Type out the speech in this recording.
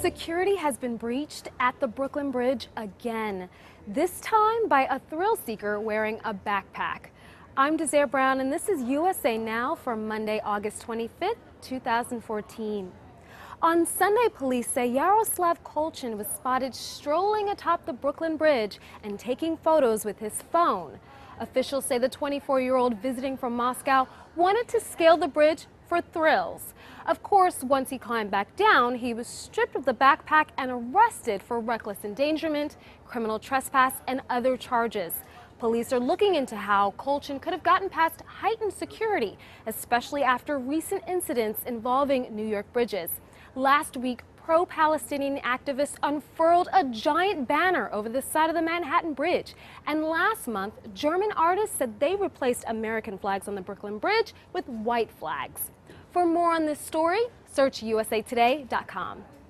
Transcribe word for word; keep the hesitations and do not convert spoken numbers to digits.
Security has been breached at the Brooklyn Bridge again, this time by a thrill seeker wearing a backpack. I'm Desiree Brown, and this is U S A Now for Monday, August twenty-fifth, two thousand fourteen. On Sunday, police say Yaroslav Kolchin was spotted strolling atop the Brooklyn Bridge and taking photos with his phone. Officials say the twenty-four-year-old visiting from Moscow wanted to scale the bridge for thrills. Of course, once he climbed back down, he was stripped of the backpack and arrested for reckless endangerment, criminal trespass, and other charges. Police are looking into how Kolchin could have gotten past heightened security, especially after recent incidents involving New York bridges. Last week, pro-Palestinian activists unfurled a giant banner over the side of the Manhattan Bridge. And last month, German artists said they replaced American flags on the Brooklyn Bridge with white flags. For more on this story, search U S A Today dot com.